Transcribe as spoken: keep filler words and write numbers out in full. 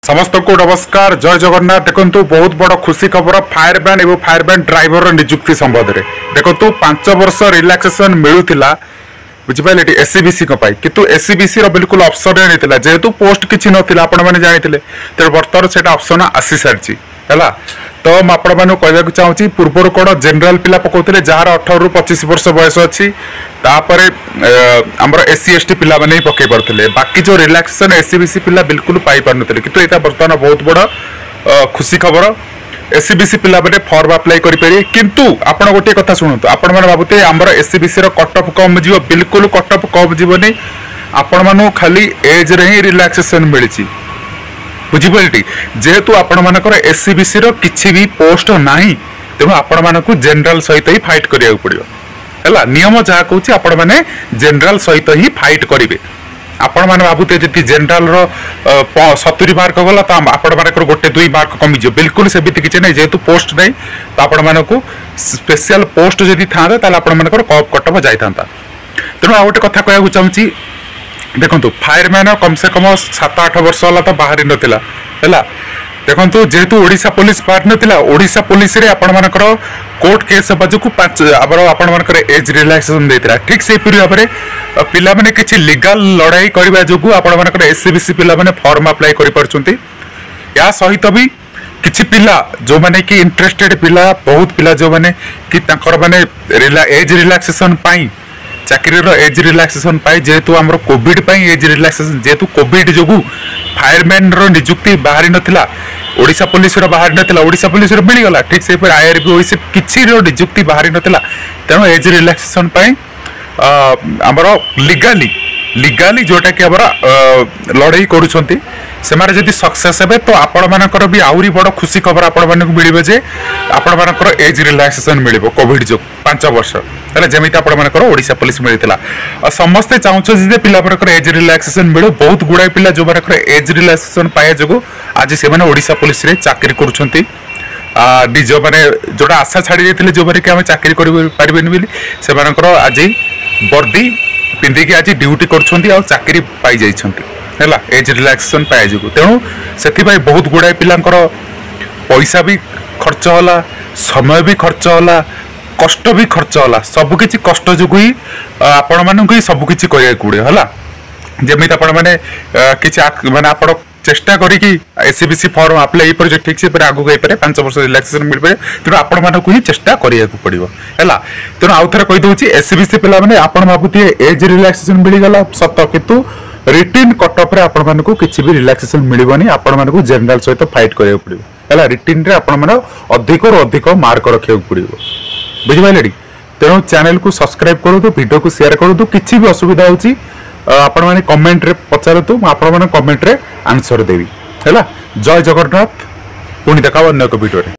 समस्त को नमस्कार जय जगन्नाथ। देखो बहुत बड़ खुशी खबर फायरमैन और फायरमैन ड्राइवर नियुक्ति संबंध में देखो पांच वर्ष रिलैक्सेशन मिलूला बुझिपारे एससीबीसी किंतु एससीबीसी बिल्कुल ऑप्शन नहीं जेहेतु पोस्ट किसी नाला आपण जानी तेज बर्तमान से ऑप्शन आसी सारी है। तो मुझे कहवाक चाहूँगी पूर्वर कौन जेनराल पिला पकाते जार अठर रु पचीस वर्ष बयस अच्छी आमर एससी एसटी पिला ही पकई पारे बाकी जो रिलैक्सेशन एससीबीसी पिला बिल्कुल पाई पार ना कि यहाँ बर्तमान बहुत बड़ खुशी खबर एससीबीसी पिला मैंने फॉर्म अप्लाई करेंगे किंतु आपड़ गोटे कथा शुणु आपण मैंने भावते आमर एससीबीसी कटअफ कम जी बिल्कुल कटअफ कम जीवनी आपण मानू खाली एज रे ही रिलैक्सेशन मिली बुझिपारे जेहेतु आपण मानकर एससीबीसी किसी भी पोस्ट ना तेणु आपण मानक जेनराल सहित ही फाइट करिया पड़ियो है। नियम जहाँ कहूँ आपण मैंने जेनराल सहित ही फाइट करेंगे। आपण मैंने भावुते जी जेनराल सतुरी मार्क गला तो आपण मानकर गोटे दुई मार्क कमिज बिल्कुल से किसी ना जेहेतु पोस्ट नहीं तो आपण मानक स्पेशल पोस्ट जदि था आपण मानकर कटअफ जाता तेणु आ गोटे कथा कहूँ चाहूँगी देखो फायरमैन कम से कम सात आठ वर्ष है तो बाहरी नाला है। देखो जेहेतु ओडिशा पुलिस बाहर नाला ओडिशा पुलिस रे आपण मानकर कोर्ट केस हेबा जो पांच आपण मानकर एज रिलैक्सेशन देता ठीक से भाव में पिला माने किछि लीगल लड़ाई करबा जोगु आपण मानकर एससीबीसी पिला माने फॉर्म अप्लाई करि परछुंती। या सहित भी किछि पिला जो माने कि इंटरेस्टेड पिला बहुत पिला जो माने कि तांकर माने एज रिलैक्सेशन पाई चाकरी एज रिलैक्सेशन पाई जेहेतु आमर कोविड पाई एज रिलैक्सेशन जेहेतु कोविड जोगु फायरमैन रो नियुक्ति बाहरी नथिला ओडिशा पुलिस रो बाहरी नथिला ओडिशा पुलिस रो मिलगला ठीक से आईआरबी ओइसे किछि रो नियुक्ति बाहरी नथिला तेणु एज रिलैक्सेशन पाई आमर लीगाली लीगाली जोटा कि आमर लड़ाई करूछंती सेमारे जदि सक्सेस हेबे तो आपण मानकर भी आउरी बड़ खुशी खबर आपण मानक मिलिबे जे आपण मानकर एज रिलैक्सेशन मिलिबो कोविड जो पांच वर्ष है जमी आपण मानकर ओडिशा पुलिस मिलता समस्ते चाहूँ जे पिला मानकर एज रिलैक्सेशन मिलू बहुत गुड़ाए पिला जो मानकर एज रिलैक्सेशन पाए जो आज से ओडिशा पुलिस रे चाकरी करुछंती निज माने जोटा आशा छाड़ी जाते जो मैंने कि आम चाकरी करें बोली से आज वर्दी पिंधिकी आज ड्यूटी कर चाकरी पाई जाइछंती है एज रिलैक्सेशन पाए जो तेणु से बहुत गुड़ाए पिलांकर पैसा भी खर्च होला समय भी खर्च होला कष्ट भी खर्च होला सबकि कष्ट जो ही आपण मानक ही सबकि करिया पड़े है जमी आपण मैंने किसी माने आपण चेष्टा करी एससीबीसी फॉर्म अप्लाई पर ठीक से आगू गई पारे पांच वर्ष रिलैक्सेशन मिल पाए तेणु आपण मानक ही चेष्टा करिया पड़ो है। तेणु आउ थे कहीदे एससीबीसी पिला माने आपण भावुए एज रिलैक्सेशन मिलगला सत किंतु रिटिन कटअफ आपण मानक किसी भी रिलैक्सेशन मिलबनी आपण मानक जेनराल सहित फाइट करिया पड़ो है। रिटिन रे आपण माने अधिक रु अधिक मार्क रखा पड़ो बुझिपारे तेणु चैनल को सब्सक्राइब करूँ वीडियो को शेयर करूँ किसी भी असुविधा होची आपण माने कमेंट रे पचारतु आपण माने कमेंट रे आंसर देवी है। जय जगन्नाथ पुणी देखा अन्य एक वीडियो रे।